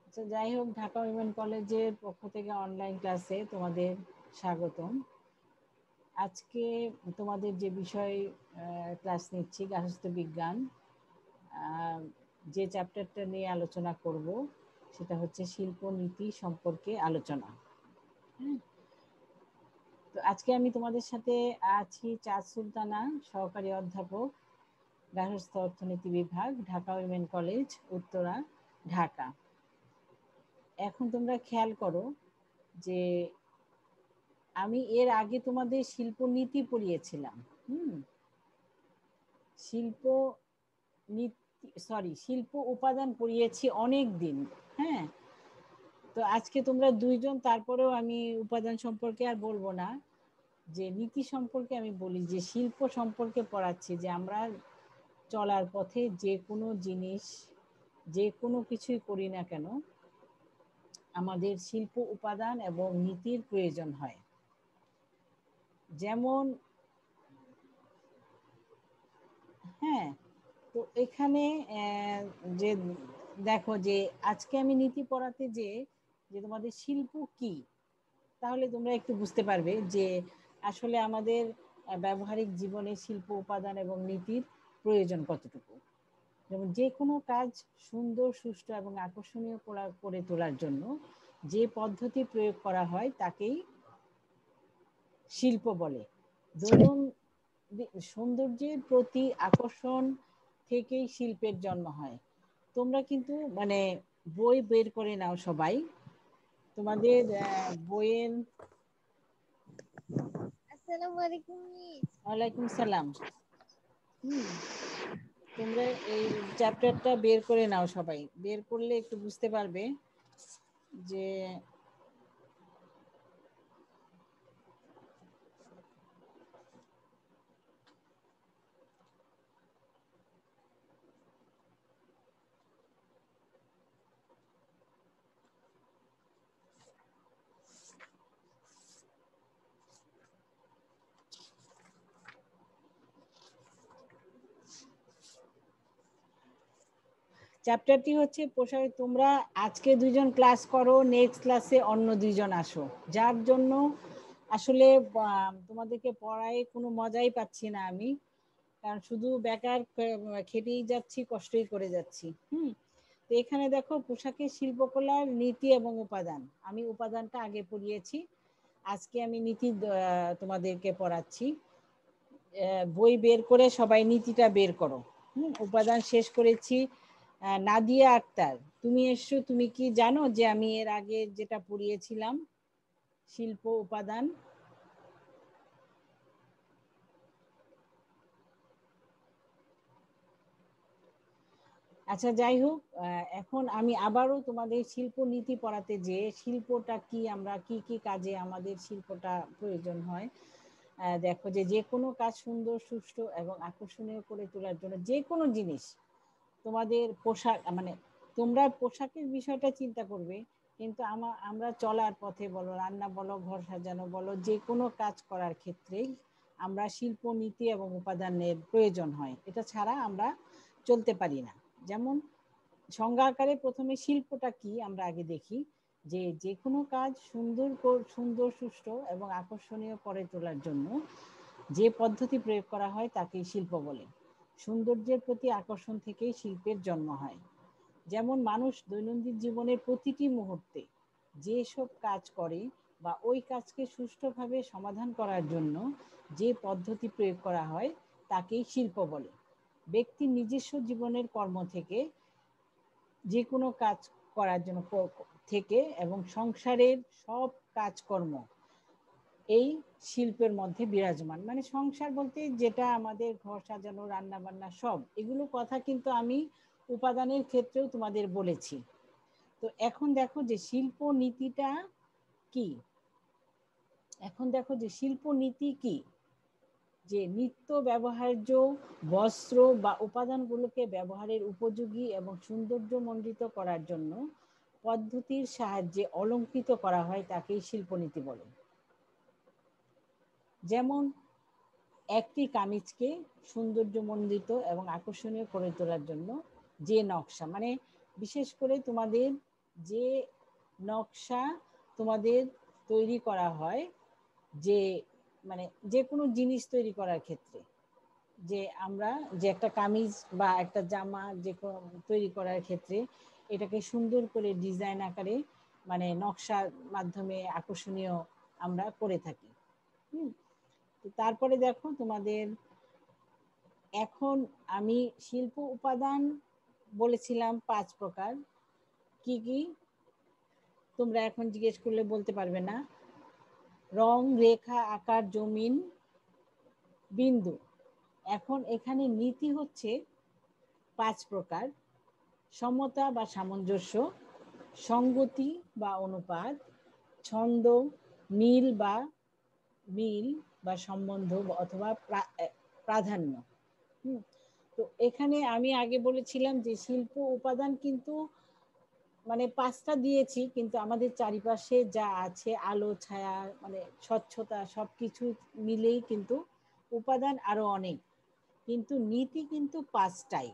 আচ্ছা, যাই হোক, ঢাকা উইমেন কলেজের পক্ষ থেকে অনলাইন ক্লাসে তোমাদের স্বাগতম। আজকে তোমাদের যে বিষয় ক্লাস নিচ্ছি, গার্হস্থ্য বিজ্ঞান, যে চ্যাপ্টারটা নিয়ে আলোচনা করব সেটা হচ্ছে শিল্পনীতি সম্পর্কে আলোচনা। হ্যাঁ, তো আজকে আমি তোমাদের সাথে আছি চাঁদ সুলতানা, সহকারী অধ্যাপক, গার্হস্থ্য অর্থনীতি বিভাগ, ঢাকা উইমেন কলেজ, উত্তরা, ঢাকা। এখন তোমরা খেয়াল করো যে আমি এর আগে তোমাদের শিল্পনীতি পড়িয়েছিলাম। শিল্প শিল্প উপাদান পড়িয়েছি অনেক দিন। হ্যাঁ, তো আজকে তোমরা দুইজন, তারপরেও আমি উপাদান সম্পর্কে আর বলবো না, যে নীতি সম্পর্কে আমি বলি, যে শিল্প সম্পর্কে পড়াচ্ছি, যে আমরা চলার পথে যে কোনো জিনিস, যে কোনো কিছুই করি না কেন, আমাদের শিল্প উপাদান এবং নীতির প্রয়োজন হয়। যেমন, হ্যাঁ, তো এখানে যে দেখো, যে আজকে আমি নীতি পড়াতে যে যে তোমাদের শিল্প কি, তাহলে তোমরা একটু বুঝতে পারবে যে আসলে আমাদের ব্যবহারিক জীবনে শিল্প উপাদান এবং নীতির প্রয়োজন কতটুকু। যেমন যে কোনো কাজ সুন্দর, সুষ্ঠু এবং আকর্ষণীয় করে তোলার জন্য যে পদ্ধতি প্রয়োগ করা হয় তাকেই শিল্প বলে। দৈনন্দিন সৌন্দর্যের প্রতি আকর্ষণ থেকেই শিল্পের জন্ম হয়। তোমরা কিন্তু মানে বই বের করে নাও সবাই, তোমাদের বইয়ের। আসসালামু আলাইকুম মিস। ওয়ালাইকুম সালাম। তোমরা এই চ্যাপ্টারটা বের করে নাও সবাই, বের করলে একটু বুঝতে পারবে যে চ্যাপ্টারটি হচ্ছে পোশাক। তোমরা আজকে দুইজন ক্লাস করো, নেক্সট ক্লাসে অন্য দুইজন আসো, যার জন্য আসলে তোমাদেরকে পড়ায় কোনো মজাই পাচ্ছি না আমি, কারণ শুধু বেকার খেটেই যাচ্ছি, কষ্টই করে যাচ্ছি। তো এখানে দেখো, পোশাকের শিল্পকলার নীতি এবং উপাদান, আমি উপাদানটা আগে পড়িয়েছি, আজকে আমি নীতি তোমাদেরকে পড়াচ্ছি। বই বের করে সবাই নীতিটা বের করো। উপাদান শেষ করেছি। নাদিয়া আক্তার, তুমি এসছো, তুমি কি জানো যে আমি এর আগে যেটা পড়িয়েছিলাম শিল্প উপাদান? আচ্ছা, যাই হোক, এখন আমি আবারও তোমাদের শিল্প নীতি পড়াতে, যে শিল্পটা কি, আমরা কি কি কাজে আমাদের শিল্পটা প্রয়োজন হয়। দেখো, যে যে কোনো কাজ সুন্দর, সুষ্ঠু এবং আকর্ষণীয় করে তোলার জন্য যে কোনো জিনিস, তোমাদের পোশাক মানে তোমরা পোশাকের বিষয়টা চিন্তা করবে, কিন্তু আমরা চলার পথে বলো, রান্না বলো, ঘর সাজানো বলো, যে কোনো কাজ করার ক্ষেত্রেই আমরা শিল্প নীতি এবং উপাদানের প্রয়োজন হয়। এটা ছাড়া আমরা চলতে পারি না। যেমন সংজ্ঞা আকারে প্রথমে শিল্পটা কি আমরা আগে দেখি, যে যে কোনো কাজ সুন্দর, সুষ্ঠু এবং আকর্ষণীয় করে তোলার জন্য যে পদ্ধতি প্রয়োগ করা হয় তাকেই শিল্প বলে। সৌন্দর্যের প্রতি আকর্ষণ থেকেই শিল্পের জন্ম হয়। যেমন মানুষ দৈনন্দিন জীবনের প্রতিটি মুহূর্তে যেসব কাজ করে বা ওই কাজকে সুষ্ঠুভাবে সমাধান করার জন্য যে পদ্ধতি প্রয়োগ করা হয় তাকেই শিল্প বলে। ব্যক্তির নিজস্ব জীবনের কর্ম থেকে, যে কোনো কাজ করার জন্য থেকে, এবং সংসারের সব কাজকর্ম এই শিল্পের মধ্যে বিরাজমান। মানে সংসার বলতে যেটা আমাদের ঘর সাজানো, রান্না বান্না, সব এগুলো কথা কিন্তু আমি উপাদানের ক্ষেত্রেও তোমাদের বলেছি। তো এখন দেখো যে শিল্প নীতিটা কি। এখন দেখো যে শিল্প নীতি কি, যে নিত্য ব্যবহার্য বস্ত্র বা উপাদানগুলোকে ব্যবহারের উপযোগী এবং সৌন্দর্যমণ্ডিত করার জন্য পদ্ধতির সাহায্যে অলঙ্কৃত করা হয় তাকেই শিল্পনীতি বলে। যেমন একটি কামিজকে সৌন্দর্যমণ্ডিত এবং আকর্ষণীয় করে তোলার জন্য যে নকশা, মানে বিশেষ করে তোমাদের যে নকশা তোমাদের তৈরি করা হয়, যে মানে যে কোনো জিনিস তৈরি করার ক্ষেত্রে, যে আমরা যে একটা কামিজ বা একটা জামা যে তৈরি করার ক্ষেত্রে এটাকে সুন্দর করে ডিজাইন আকারে মানে নকশার মাধ্যমে আকর্ষণীয় আমরা করে থাকি। তারপরে দেখো তোমাদের এখন আমি শিল্প উপাদান বলেছিলাম 5 প্রকার। কি কি তোমরা এখন জিজ্ঞেস করলে বলতে পারবে না? রং, রেখা, আকার, জমিন, বিন্দু। এখন এখানে নীতি হচ্ছে 5 প্রকার: সমতা বা সামঞ্জস্য, সঙ্গতি বা অনুপাত, ছন্দ, মিল বা সম্বন্ধ অথবা প্রাধান্য। তো এখানে আমি আগে বলেছিলাম যে শিল্প উপাদান কিন্তু মানে 5টা দিয়েছি, কিন্তু আমাদের চারিপাশে যা আছে আলো ছায়া মানে স্বচ্ছতা সবকিছু মিলেই কিন্তু উপাদান আরো অনেক, কিন্তু নীতি কিন্তু 5টাই।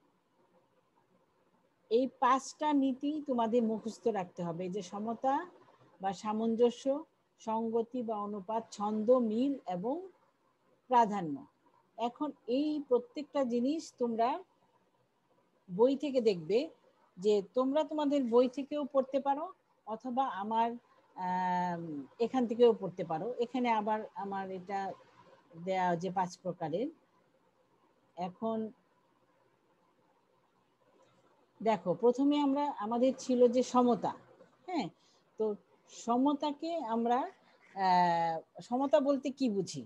এই 5টা নীতি তোমাদের মুখস্থ রাখতে হবে, যে সমতা বা সামঞ্জস্য, সঙ্গতি বা অনুপাত, ছন্দ, মিল এবং প্রাধান্য। এখন এই প্রত্যেকটা জিনিস তোমরা বই থেকে দেখবে, যে তোমরা তোমাদের বই থেকেও পড়তে পারো অথবা আমার এখান থেকেও পড়তে পারো। এখানে আবার আমার এটা দেয়া যে 5 প্রকারের। এখন দেখো প্রথমে আমাদের ছিল যে সমতা। হ্যাঁ, তো সমতাকে আমরা সমতা বলতে কি বুঝি?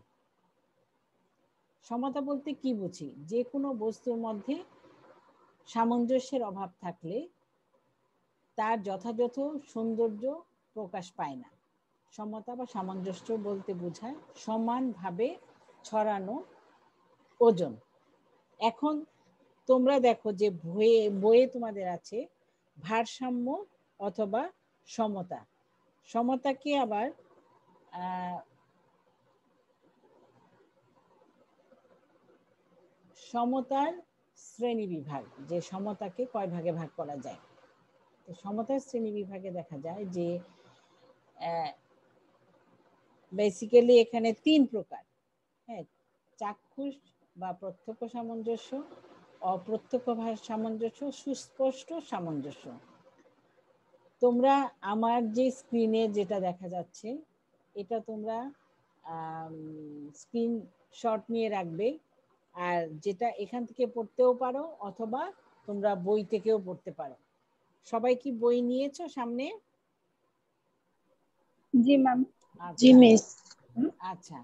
সমতা বলতে কি বুঝি? যে কোনো বস্তুর মধ্যে সামঞ্জস্যের অভাব থাকলে তার যথাযথ সৌন্দর্য প্রকাশ পায় না। সমতা বা সামঞ্জস্য বলতে বোঝায় সমানভাবে ছড়ানো ওজন। এখন তোমরা দেখো যে বইয়ে তোমাদের আছে ভারসাম্য অথবা সমতা। সমতাকে আবার সমতার শ্রেণী বিভাগ, যে সমতাকে কয় ভাগে ভাগ করা যায়। তো সমতার শ্রেণী বিভাগে দেখা যায় যে বেসিক্যালি এখানে 3 প্রকার। হ্যাঁ, চাক্ষুষ বা প্রত্যক্ষ সামঞ্জস্য, অপ্রত্যক্ষ সামঞ্জস্য, সুস্পষ্ট সামঞ্জস্য। তোমরা আমার যে স্ক্রিনে যেটা দেখা যাচ্ছে এটা তোমরা স্ক্রিনশট নিয়ে রাখবে, আর যেটা এখান থেকে পড়তেও পারো অথবা তোমরা বই থেকেও পড়তে পারো। সবাই কি বই নিয়েছো সামনে? জি ম্যাম। জি মিস। আচ্ছা,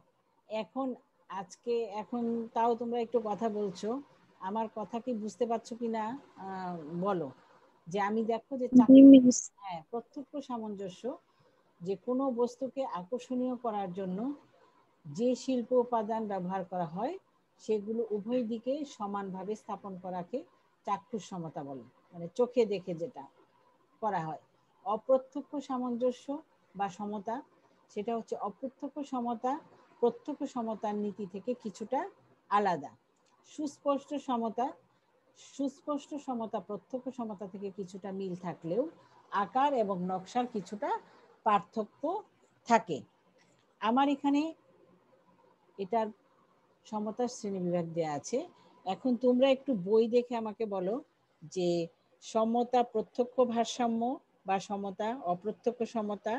এখন তাও তোমরা একটু কথা বলছো, আমার কথা কি বুঝতে পারছো কিনা বলো। যে আমি দেখো যে হ্যাঁ, প্রত্যক্ষ সামঞ্জস্য, যে কোনো বস্তুকে আকর্ষণীয় করার জন্য যে শিল্প উপাদান ব্যবহার করা হয় সেগুলো উভয় দিকে সমানভাবে স্থাপন করাকে চাক্ষুষ সমতা বলে, মানে চোখে দেখে যেটা করা হয়। অপ্রত্যক্ষ সামঞ্জস্য বা সমতা, সেটা হচ্ছে অপ্রত্যক্ষ সমতা প্রত্যক্ষ সমতার নীতি থেকে কিছুটা আলাদা। সুস্পষ্ট সমতা প্রত্যক্ষ সমতা থেকে কিছুটা মিল থাকলেও আকার এবং নকশার কিছুটা পার্থক্য থাকে। আমার এখানে এটার সমতার শ্রেণীবিভাগ দেয়া আছে। এখন তোমরা একটু বই দেখে আমাকে বলো যে সমতা প্রত্যক্ষ ভারসাম্য বা সমতা, অপ্রত্যক্ষ সমতা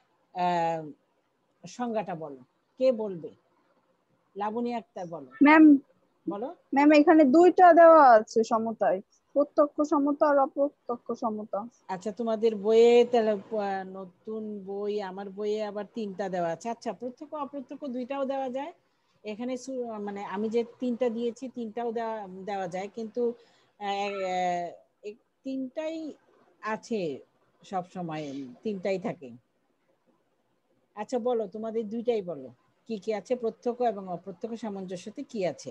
সংজ্ঞাটা বলো। কে বলবে? লাবণী আক্তার বলো। ম্যাম বলো। ম্যাম এখানে 2টা দেওয়া আছে সমতায়, প্রত্যক্ষ সমতা আর অপ্রত্যক্ষ সমতা। আচ্ছা, তোমাদের বইয়ে তাহলে নতুন বই, আমার বইয়ে আবার 3টা দেওয়া আছে। আচ্ছা, প্রত্যক্ষ অপ্রত্যক্ষ 2টাও দেওয়া যায় এখানে। মানে আমি যে 3টা দিয়েছি 3টাও দেওয়া যায়, কিন্তু 3টাই আছে, সব সময় 3টাই থাকে। আচ্ছা বলো, তোমাদের 2টাই বলো কি কি আছে, প্রত্যক্ষ এবং অপ্রত্যক্ষ সামঞ্জস্যতে কি আছে?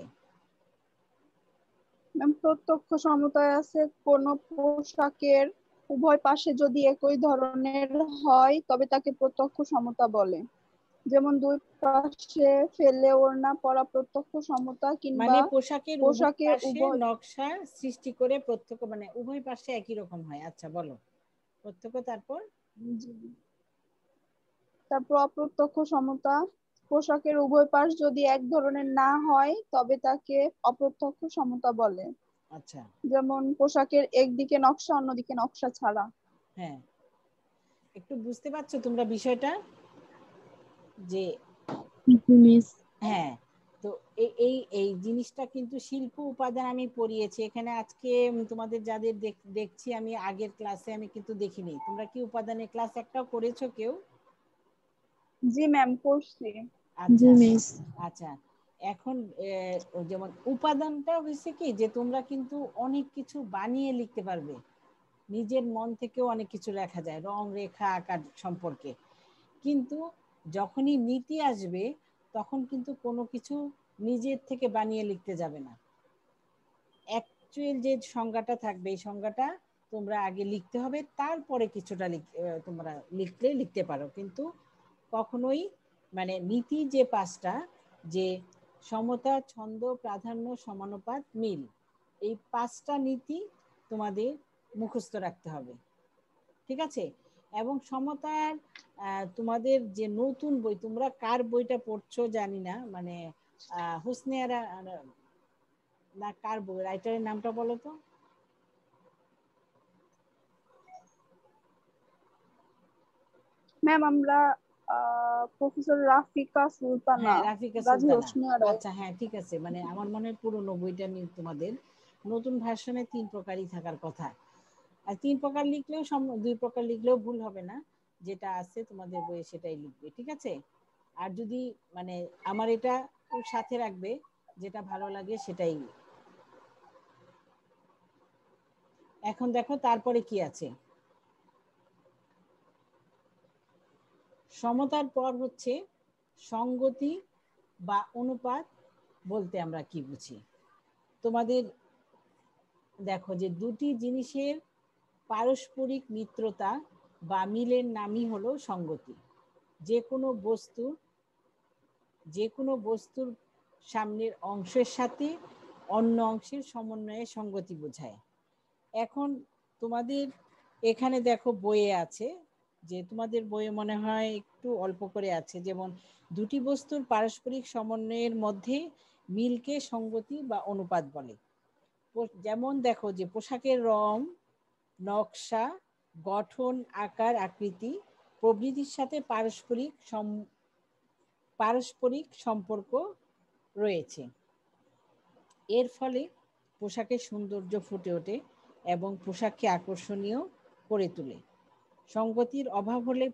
ম্যাম প্রত্যক্ষ সমতায় আছে কোন পোশাকের উভয় পাশে যদি একই ধরনের হয় তবে তাকে প্রত্যক্ষ সমতা বলে। যেমন 2 পাশে ফেলে ওড়না পরা প্রত্যক্ষ সমতা, কিংবা মানে পোশাকের উভয় পাশে উভয় নকশা সৃষ্টি করে প্রত্যক্ষ, মানে উভয় পাশে একই রকম হয়। আচ্ছা বলো। প্রত্যক্ষ, তারপর জি। তারপর অপ্রত্যক্ষ সমতা, পোশাকের উভয় পাশ যদি এক ধরনের না হয় তবে তাকে অপ্রত্যক্ষ সমতা বলে। আচ্ছা, যেমন পোশাকের একদিকে নকশা অন্যদিকে নকশা ছাড়া। হ্যাঁ, একটু বুঝতে পারছো তোমরা বিষয়টা, যে মিস। হ্যাঁ, তো এই এই এই জিনিসটা কিন্তু শিল্প উপাদান আমি পড়িয়েছি এখানে আজকে। তোমাদের যাদের দেখছি আমি আগের ক্লাসে আমি কিন্তু দেখিনি। তোমরা কি উপাদানের ক্লাস একটাও করেছো কেউ? জি ম্যাম, করছি। আচ্ছা, জি মিস। আচ্ছা। এখন যেমন উপাদানটা হয়েছে কি, যে তোমরা কিন্তু অনেক কিছু বানিয়ে লিখতে পারবে, নিজের মন থেকেও অনেক কিছু লেখা যায় রং রেখা আকার সম্পর্কে। কিন্তু যখনই নীতি আসবে তখন কিন্তু কোনো কিছু নিজের থেকে বানিয়ে লিখতে যাবে না। অ্যাকচুয়াল যে সংজ্ঞাটা থাকবে এই সংজ্ঞাটা তোমরা আগে লিখতে হবে, তারপরে কিছুটা তোমরা লিখতে পারো। কিন্তু কখনোই মানে নীতি যে পাঁচটা, যে সমতা, ছন্দ, প্রাধান্য, সমানুপাত, মিল, এই পাঁচটা নীতি তোমাদের মুখস্থ রাখতে হবে, ঠিক আছে? এবং সমতার তোমাদের যে নতুন বই, তোমরা কার বইটা পড়ছো জানি না, মানে হুসনিয়ারা না কার বই, রাইটারের নামটা বলো তো। ম্যাম আমরা প্রফেসর রাফিকা সুলতানা, হ্যাঁ, রাফিকা গাজী সুলতানা। হোসনি আরা। আচ্ছা, হ্যাঁ, ঠিক আছে, মানে আমার মনে হয় পুরোনো বইটা নিয়ে তোমাদের নতুন ভার্সনে 3 প্রকারই থাকার কথা। আর 3 প্রকার লিখলেও 2 প্রকার লিখলেও ভুল হবে না, যেটা আছে তোমাদের বইয়ে সেটাই লিখবে, ঠিক আছে? আর যদি মানে আমার এটা সাথে রাখবে, যেটা ভালো লাগে সেটাই। এখন দেখো তারপরে কি আছে। সমতার পর হচ্ছে সঙ্গতি বা অনুপাত বলতে আমরা কি বুঝি। তোমাদের দেখো যে দুটি জিনিসের পারস্পরিক মিত্রতা বা মিলের নামই হলো সঙ্গতি। যে কোনো বস্তু, যে কোনো বস্তুর সামনের অংশের সাথে অন্য অংশের সমন্বয়ে সঙ্গতি বোঝায়। এখন তোমাদের এখানে দেখো বইয়ে আছে, যে তোমাদের বইয়ে মনে হয় একটু অল্প করে আছে, যেমন দুটি বস্তুর পারস্পরিক সমন্বয়ের মধ্যে মিলকে সঙ্গতি বা অনুপাত বলে। যেমন দেখো যে পোশাকের রং, নকশা, গঠন, আকার, আকৃতি প্রভৃতির সাথে পারস্পরিক সম্পর্ক রয়েছে। এর ফলে পোশাকের সৌন্দর্য ফুটে ওঠে এবং পোশাককে আকর্ষণীয় করে তোলে। সঙ্গতির অভাব হলে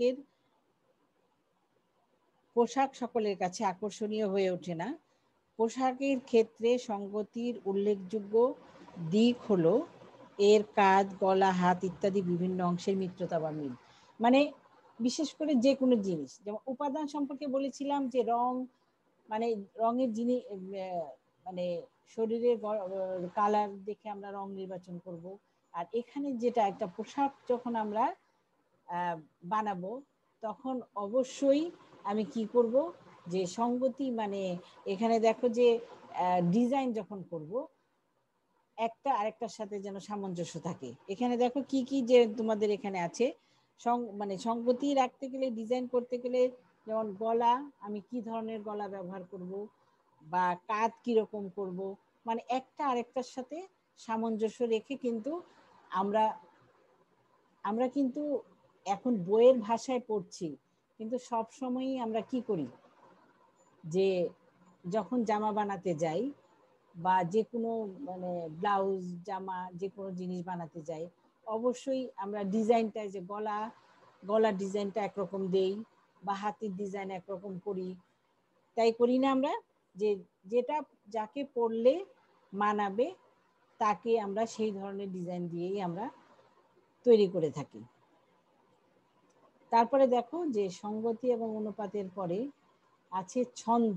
পোশাক সকলের কাছে আকর্ষণীয় হয়ে ওঠে না। পোশাকের ক্ষেত্রে সঙ্গতির উল্লেখযোগ্য দিক হলো এর কাঁধ, গলা, হাত ইত্যাদি বিভিন্ন অংশের মিত্রতা বা মিল। মানে বিশেষ করে যে কোনো জিনিস, যেমন উপাদান সম্পর্কে বলেছিলাম যে রং, মানে রঙের জিনিস, মানে শরীরের কালার দেখে আমরা রং নির্বাচন করব। আর এখানে যেটা একটা পোশাক যখন আমরা বানাবো তখন অবশ্যই আমি কি করব, যে সঙ্গতি, মানে এখানে দেখো যে ডিজাইন যখন করব একটা আরেকটার সাথে যেন সামঞ্জস্য থাকে। এখানে দেখো কি কি যে তোমাদের এখানে আছে, মানে সঙ্গতি রাখতে গেলে, ডিজাইন করতে গেলে, যেমন গলা, আমি কি ধরনের গলা ব্যবহার করব বা কাঁধ কিরকম করব, মানে একটা আরেকটার সাথে সামঞ্জস্য রেখে কিন্তু আমরা আমরা কিন্তু এখন বইয়ের ভাষায় পড়ছি, কিন্তু সব সময়ই আমরা কি করি, যে যখন জামা বানাতে যাই বা যে কোনো মানে ব্লাউজ, জামা, যে কোনো জিনিস বানাতে যাই, অবশ্যই আমরা ডিজাইনটা, যে গলার ডিজাইনটা একরকম দেই বা হাতের ডিজাইন একরকম করি, তাই করি না আমরা? যে যেটা যাকে পরলে মানাবে তাকে আমরা সেই ধরনের ডিজাইন দিয়েই আমরা তৈরি করে থাকি। তারপরে দেখো যে সঙ্গতি এবং অনুপাতের পরে আছে ছন্দ।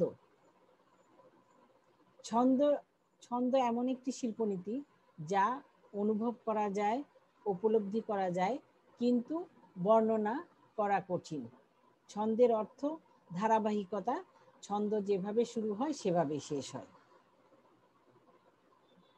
ছন্দ ছন্দ এমন একটি শিল্পনীতি যা অনুভব করা যায়, উপলব্ধি করা যায়, কিন্তু বর্ণনা করা কঠিন। ছন্দের অর্থ ধারাবাহিকতা, ছন্দ যেভাবে শুরু হয় সেভাবে শেষ হয়।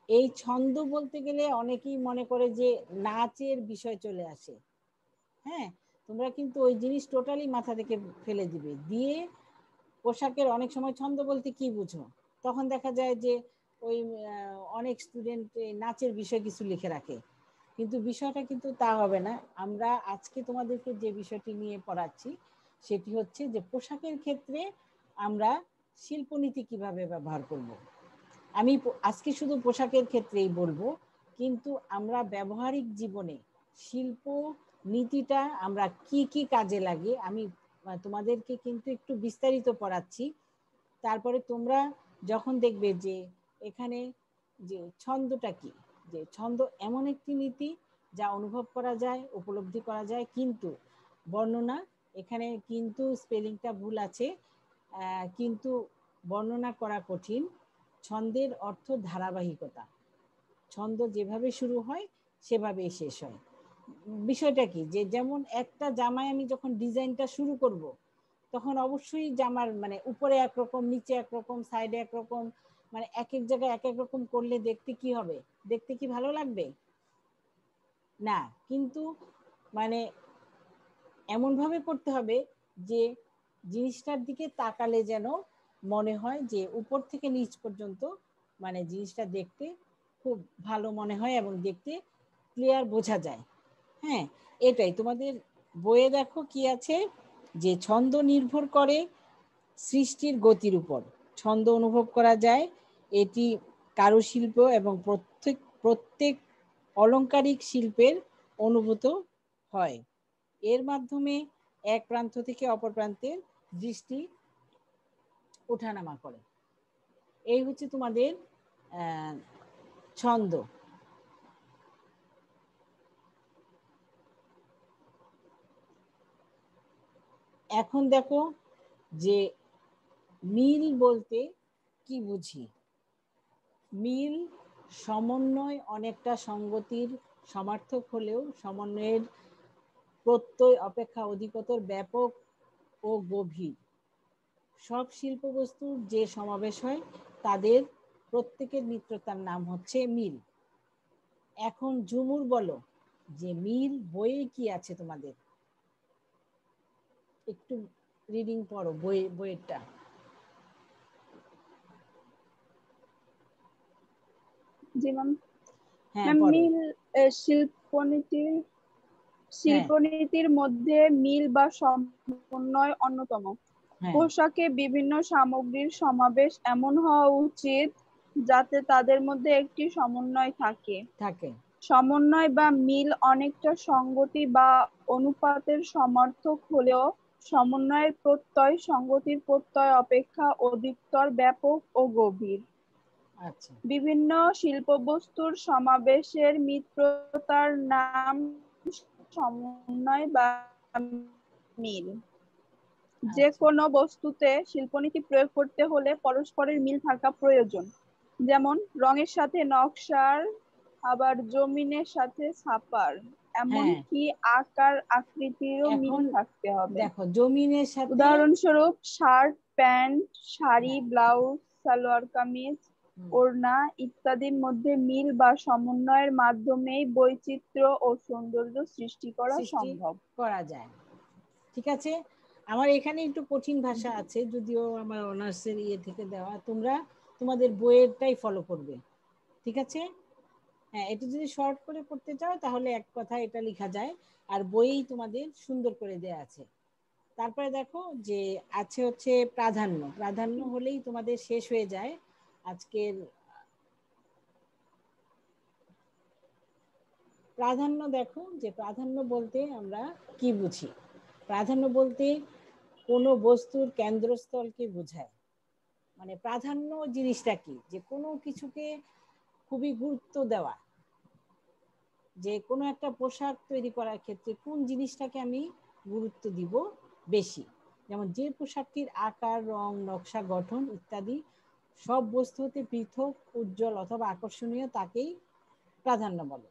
এই ছন্দ বলতে গেলে অনেকেই মনে করে যে নাচের বিষয় চলে আসে। হ্যাঁ, তোমরা কিন্তু ওই জিনিস টোটালি মাথা থেকে ফেলে দিবে, দিয়ে পোশাকের অনেক সময় ছন্দ বলতে কি বুঝো, তখন দেখা যায় যে ওই অনেক স্টুডেন্ট নাচের বিষয় কিছু লিখে রাখে, কিন্তু বিষয়টা কিন্তু তা হবে না। আমরা আজকে তোমাদেরকে যে বিষয়টি নিয়ে পড়াচ্ছি সেটি হচ্ছে যে পোশাকের ক্ষেত্রে আমরা শিল্পনীতি কিভাবে ব্যবহার করব। আমি আজকে শুধু পোশাকের ক্ষেত্রেই বলবো, কিন্তু আমরা ব্যবহারিক জীবনে শিল্প নীতিটা আমরা কি কি কাজে লাগে আমি তোমাদেরকে কিন্তু একটু বিস্তারিত পড়াচ্ছি। তারপরে তোমরা যখন দেখবে যে এখানে যে ছন্দটা কি, যে ছন্দ এমন একটি নীতি যা অনুভব করা যায়, উপলব্ধি করা যায়, কিন্তু বর্ণনা, এখানে কিন্তু স্পেলিংটা ভুল আছে, কিন্তু বর্ণনা করা কঠিন। ছন্দের অর্থ ধারাবাহিকতা, ছন্দ যেভাবে শুরু হয় সেভাবেই শেষ হয়। বিষয়টা কি, যে যেমন একটা জামায় আমি যখন ডিজাইনটা শুরু করব, তখন অবশ্যই জামার মানে উপরে একরকম, নিচে একরকম, সাইডে একরকম, মানে এক এক জায়গায় এক এক রকম করলে দেখতে কি হবে, দেখতে কি ভালো লাগবে না, কিন্তু মানে এমন ভাবে করতে হবে যে জিনিসটার দিকে তাকালে যেন মনে হয় যে উপর থেকে নিচ পর্যন্ত মানে জিনিসটা দেখতে খুব ভালো মনে হয় এবং দেখতে ক্লিয়ার বোঝা যায়। হ্যাঁ, এটাই তোমাদের বইয়ে দেখো কি আছে, যে ছন্দ নির্ভর করে সৃষ্টির গতির উপর, ছন্দ অনুভব করা যায়, এটি কারুশিল্প এবং প্রত্যেক প্রত্যেক অলংকারিক শিল্পের অনুভূত হয়। এর মাধ্যমে এক প্রান্ত থেকে অপর প্রান্তের দৃষ্টি ওঠানামা করে। এই হচ্ছে তোমাদের ছন্দ। এখন দেখো যে মিল বলতে কি বুঝি। মিল সমন্বয় অনেকটা সঙ্গতির সমার্থক হলেও সমন্বয়ের প্রত্যয় অপেক্ষা অধিকতর ব্যাপক ও গভীর। সব শিল্পবস্তুর যে সমাবেশ হয় তাদের প্রত্যেকের মিত্রতার নাম হচ্ছে মিল। এখন ঝুমুর বলো যে মিল বইয়ে কি আছে তোমাদের, একটু রিডিং পড়ো বইয়েরটা। জি ম্যাম। হ্যাঁ ম্যাম পড়ো। মিল শিল্পনীতির হ্যাঁ শিল্পনীতির মধ্যে মিল বা সমন্বয় অন্যতম। হ্যাঁ পোশাকে বিভিন্ন সামগ্রীর সমাবেশ এমন হওয়া উচিত যাতে তাদের মধ্যে একটি সমন্বয় থাকে। থাকে। সমন্বয় বা মিল অনেকটা সঙ্গতি বা অনুপাতের সমার্থক হলেও সমন্বয়ের প্রত্যয় সঙ্গতির প্রত্যয় অপেক্ষা অধিকতর ব্যাপক ও গভীর। আচ্ছা বিভিন্ন শিল্পবস্তুর সমাবেশের মিত্রতার নাম সমন্বয় বা মিল। যে আচ্ছা কোনো বস্তুতে শিল্পনীতি প্রয়োগ করতে হলে পরস্পরের মিল থাকা প্রয়োজন। যেমন রঙের সাথে নকশার, আবার জমিনের সাথে ছাপার, হ্যাঁ এমনকি আকার আকৃতিরও মিল এখন থাকতে হবে। দেখো জমিনের সাথে উদাহরণস্বরূপ shirt, pant, sari, blouse, salwar kameez, ওড়না ইত্যাদির মধ্যে মিল বা সমন্বয়ের মাধ্যমেই বৈচিত্র্য ও সৌন্দর্য সৃষ্টি করা সৃষ্টি সম্ভব। করা যায়। ঠিক আছে, আমার এখানে একটু কঠিন ভাষা আছে, যদিও আমার অনার্সের ইয়ে থেকে দেওয়া, তোমরা তোমাদের বইয়েরটাই ফলো করবে। ঠিক আছে, হ্যাঁ, এটা যদি শর্ট করে পড়তে চাও তাহলে এক কথা এটা লেখা যায়, আর বইয়েই তোমাদের সুন্দর করে দেয়া আছে। তারপরে দেখো যে আছে হচ্ছে প্রাধান্য। প্রাধান্য হলেই তোমাদের শেষ হয়ে যায় আজকের। প্রাধান্য দেখো যে প্রাধান্য বলতে আমরা কি বুঝি। প্রাধান্য বলতে কোনো বস্তুর কেন্দ্রস্থলকে বোঝায়। মানে প্রাধান্য জিনিসটা কি, যে কোনো কিছুকে খুবই গুরুত্ব দেওয়া, যে কোনো একটা পোশাক তৈরি করার ক্ষেত্রে কোন জিনিসটাকে আমি গুরুত্ব দিব বেশি। যেমন যে পোশাকটির আকার, রং, নকশা, গঠন ইত্যাদি সব বস্তু হতে পৃথক, উজ্জ্বল অথবা আকর্ষণীয়, তাকেই প্রাধান্য বলে।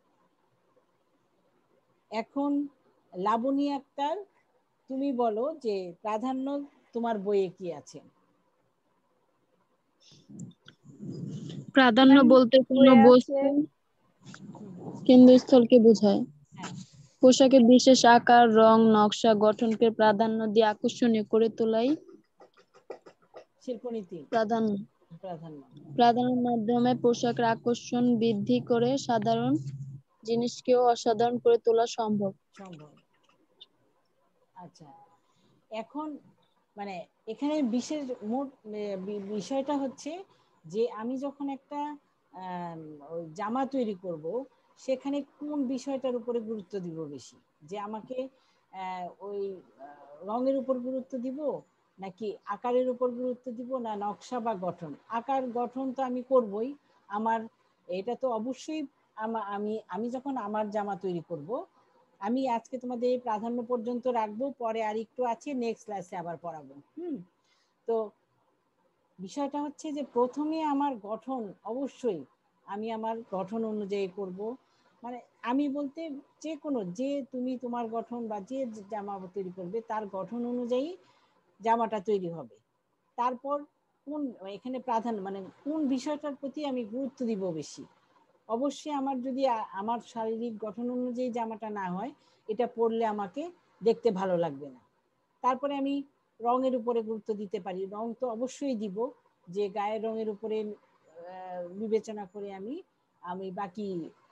এখন লাবণী আক্তার, তুমি বলো যে প্রাধান্য তোমার বইয়ে কি আছে। প্রাধান্য বলতে কোনো হয়ে আছে। বস্তু কেন্দ্রস্থলকে বোঝায়। হ্যাঁ পোশাকের বিশেষ আকার, রং, নকশা, গঠনকে প্রাধান্য দিয়ে আকর্ষণীয় করে তোলাই শিল্পনীতি প্রাধান্য। প্রাধান্য। প্রাধান্যের মাধ্যমে পোশাকের আকর্ষণ বৃদ্ধি করে সাধারণ জিনিসকেও অসাধারণ করে তোলা সম্ভব। সম্ভব। আচ্ছা, এখন মানে এখানে বিশেষ মোট বিষয়টা হচ্ছে যে আমি যখন একটা ওই জামা তৈরি করব, সেখানে কোন বিষয়টার উপরে গুরুত্ব দিব বেশি, যে আমাকে ওই রঙের উপর গুরুত্ব দিব, নাকি আকারের উপর গুরুত্ব দিব, না নকশা বা গঠন? আকার গঠন তো আমি করবই, আমার এটা তো অবশ্যই আমি আমি যখন আমার জামা তৈরি করব, আমি আজকে তোমাদের এই প্রাধান্য পর্যন্ত রাখবো, পরে আর একটু আছে, নেক্সট ক্লাসে আবার পড়াবো। তো বিষয়টা হচ্ছে যে প্রথমে আমার গঠন, অবশ্যই আমি আমার গঠন অনুযায়ী করব। মানে আমি বলতে যে কোনো, যে তুমি তোমার গঠন বা যে জামা তৈরি করবে তার গঠন অনুযায়ী জামাটা তৈরি হবে। তারপর কোন এখানে প্রাধান্য মানে কোন বিষয়টার প্রতি আমি গুরুত্ব দিব বেশি। অবশ্যই আমার যদি আমার শারীরিক গঠন অনুযায়ী জামাটা না হয়, এটা পরলে আমাকে দেখতে ভালো লাগবে না। তারপরে আমি রঙের উপরে গুরুত্ব দিতে পারি, রং তো অবশ্যই দিব, যে গায়ের রঙের উপরে বিবেচনা করে আমি বাকি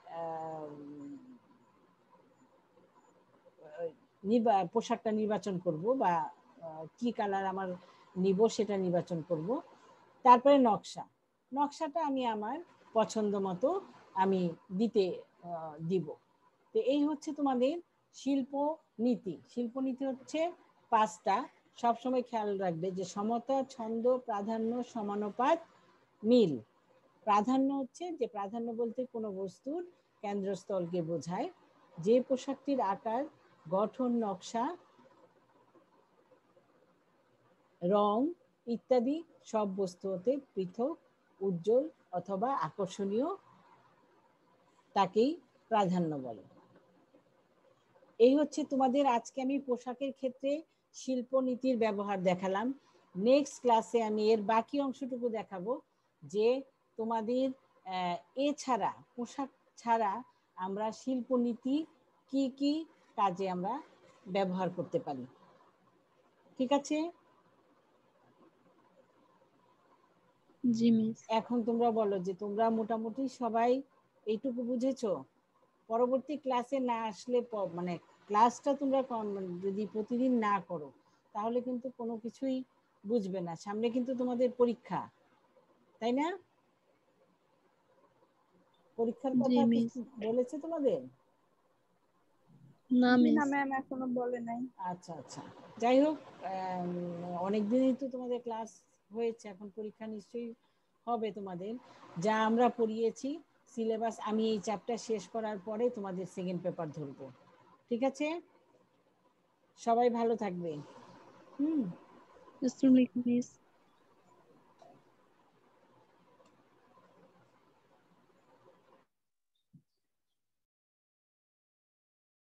পোশাকটা নির্বাচন করব, বা কি কালার আমার নিব সেটা নির্বাচন করব। তারপরে নকশাটা আমি আমার পছন্দ মতো আমি দিব। তো এই হচ্ছে তোমাদের শিল্পনীতি। শিল্পনীতি হচ্ছে 5টা। সবসময় খেয়াল রাখবে যে সমতা, ছন্দ, প্রাধান্য, সমানুপাত, মিল। প্রাধান্য হচ্ছে যে প্রাধান্য বলতে কোনো বস্তুর কেন্দ্রস্থলকে বোঝায়। যে পোশাকটির আকার, গঠন, নকশা, রং ইত্যাদি সব বস্তু হতে পৃথক, উজ্জ্বল অথবা আকর্ষণীয়, তাকেই প্রাধান্য বলে। এই হচ্ছে তোমাদের আজকে আমি পোশাকের ক্ষেত্রে শিল্পনীতির ব্যবহার দেখালাম। নেক্সট ক্লাসে আমি এর বাকি অংশটুকু দেখাবো, যে তোমাদের এছাড়া, পোশাক ছাড়া আমরা শিল্পনীতি কি কি কাজে আমরা ব্যবহার করতে পারি। ঠিক আছে? জি মিস। এখন তোমরা বলো যে তোমরা মোটামুটি সবাই এইটুকু বুঝেছো? পরবর্তী ক্লাসে না আসলে মানে ক্লাসটা তোমরা যদি প্রতিদিন না করো, তাহলে কিন্তু কোনো কিছুই বুঝবে না। সামনে কিন্তু তোমাদের পরীক্ষা, তাই না? পরীক্ষার কথা কিছু বলেছে তোমাদের? না জি মিস। না ম্যাম, এখনো বলে নাই। আচ্ছা আচ্ছা, যাই হোক, অনেকদিনই তো তোমাদের ক্লাস হয়েছে, এখন পরীক্ষা নিশ্চয়ই হবে তোমাদের। যা আমরা পড়িয়েছি সিলেবাস, আমি এই চ্যাপ্টার শেষ করার পরে তোমাদের সেকেন্ড পেপার ধরবো। ঠিক আছে? সবাই ভালো থাকবে। আসসালামু আলাইকুম মিস।